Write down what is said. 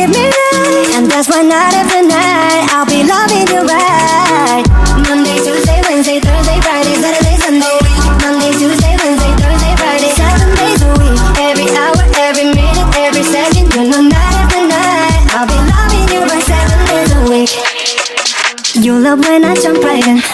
give me right, and that's why night after night I'll be loving you right. Monday, Tuesday, Wednesday, Thursday, Friday, Saturday, Sunday. Monday, Tuesday, Wednesday, Thursday, Friday, 7 days a week. Every hour, every minute, every second, you know night after night I'll be loving you right 7 days a week. You love when I jump right in,